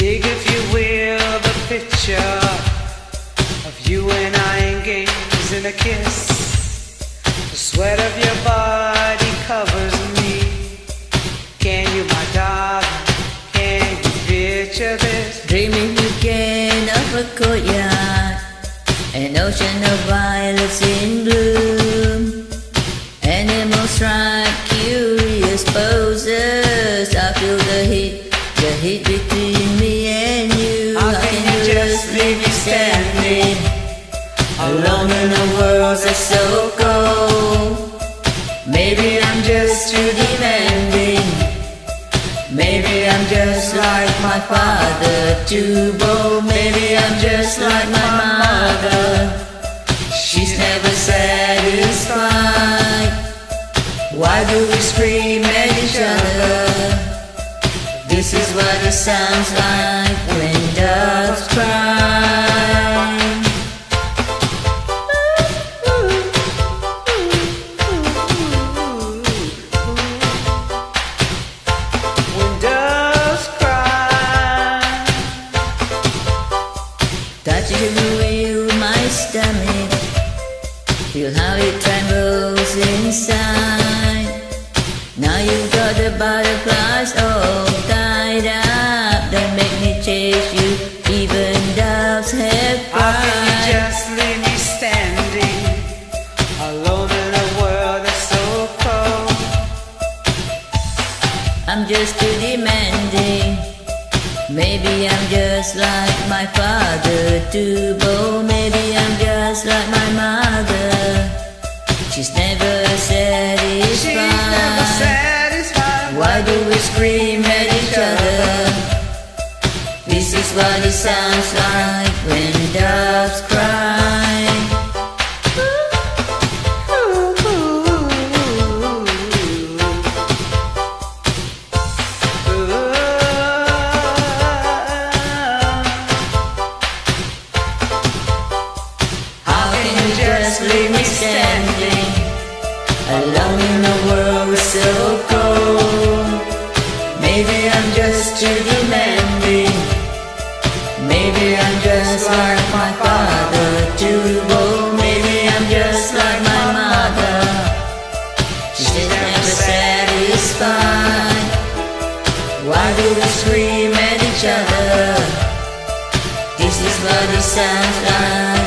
Dig, if you will, the picture of you and I engaged in a kiss. The sweat of your body covers me. Can you, my darling, can you picture this? Dreaming again of a courtyard, an ocean of violets in bloom. Animals strike curious poses. I feel the heat between me and you. How can you just leave me standing alone in a world that's so cold? Maybe I'm just too demanding. Maybe I'm just like my father, too bold. Maybe I'm just like my mother. She's never satisfied. Why do we scream at each other? This is what it sounds like when doves cry. When doves cry. Touching you, my stomach, feel how it trembles inside. Now you've got the butterflies all tied up. Don't make me chase you, even doves have How can you pride. just leave me standing alone in a world that's so cold? I'm just too demanding. Maybe I'm just like my father, too bold. Maybe I'm just like my mother. She's never satisfied. Why do we scream at each other? This is what it sounds like when doves cry. How can you just leave me standing alone in a world so cold? Maybe I'm just too demanding. Maybe I'm just like my father, too bold. Maybe I'm just like my mother. She's never satisfied. Why do we scream at each other? This is what it sounds like